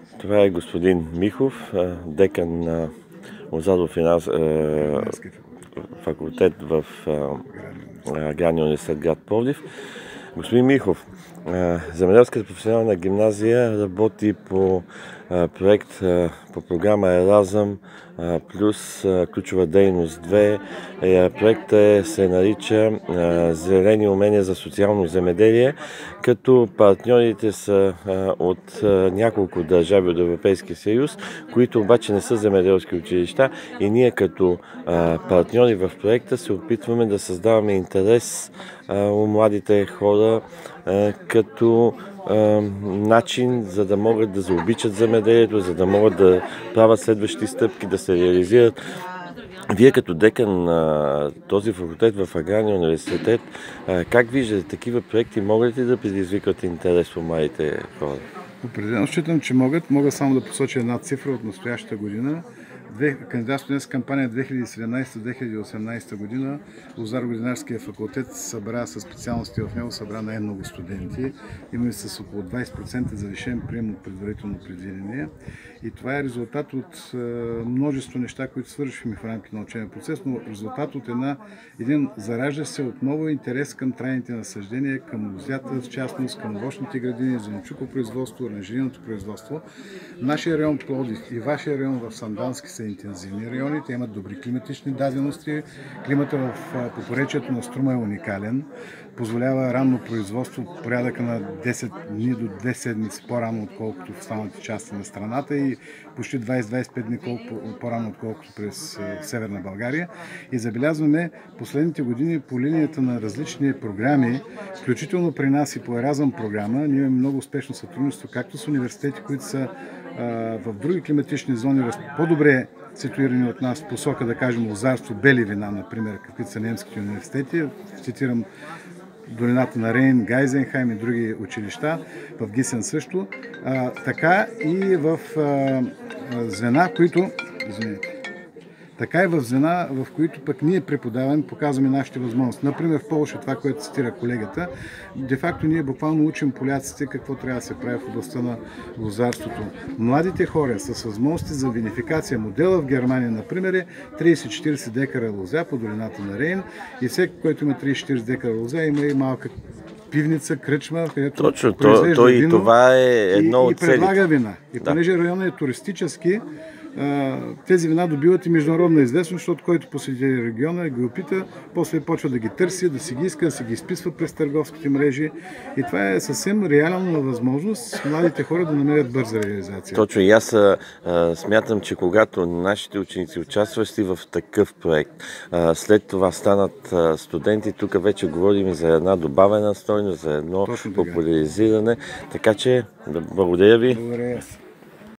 Това е господин Михов, декан на лозаро-винарски факултет в Аграрен университет гр.Пловдив. Господин Михов, земеделската професионална гимназия работи по проект по програма Еразъм плюс ключова дейност 2. Проектът се нарича Зелени умения за социално земеделие, като партньорите са от няколко държави от Европейския съюз, които обаче не са земеделски училища, и ние като партньори в проекта се опитваме да създаваме интерес у младите хора като начин, за да могат да заобичат земеделието, за да могат да правят следващи стъпки, да се реализират. Вие като декан на този факултет в Аграрен университет, как виждате такива проекти, могат ли да предизвикат интерес у младите хора? Определено считам, че могат. Мога само да посоча една цифра от настоящата година. Кандидатството с кампания 2017-2018 година лозаро-винарския факултет събра със специалности в него, събра най-много студенти. Имаме с около 20% завишен прием от предварително предвидения. И това е резултат от множество неща, които свършихме в рамките на учебния процес, но резултат от един заражда се отново интерес към трайните насъждения, към лозята, в частност към овощните градини, зеленчукопроизводство, оранжерийното производство. Нашия район Пловдив и вашия район в Сандански са интензивни райони, те имат добри климатични дадености. Климата по поречието на Струма е уникален, позволява ранно производство, порядъка на 10 дни до 2 седмици по-рано, отколкото в останалите части на страната, и почти 20-25 дни по-рано, отколкото през Северна България. И забелязваме последните години по линията на различни програми, включително при нас и по Еразъм програма, ние имаме много успешно сътрудничество, както с университети, които са в други климатични зони, по-добре ситуирани от нас, посока, да кажем, лозарство, бели вина, например, каквито са немските университети. Цитирам долината на Рейн, Гайзенхайм и други училища, в Гисен също. Така и в звена, които... Така и в звена, в които пък ние преподаваме, показваме нашите възможности. Например, в Полша, това, което цитира колегата, де-факто ние буквално учим поляците какво трябва да се прави в областта на лозарството. Младите хора с възможности за винификация. Модела в Германия, например, е 30-40 декара лозя по долината на Рейн, и всеки, който има 30-40 декара лозя, има и малка пивница, кръчма, където произвежда вино, това е едно от и предлага вина. И понеже районът е туристически, тези вина добиват и международна известност, защото който посети региона и ги опита, после почва да ги търси, да си ги иска, да си ги изписва през търговските мрежи. И това е съвсем реална възможност младите хора да намерят бърза реализация. Точно, и аз смятам, че когато нашите ученици участващи в такъв проект, след това станат студенти, тук вече говорим за една добавена стойност, за едно популяризиране. Така че, благодаря ви. Благодаря.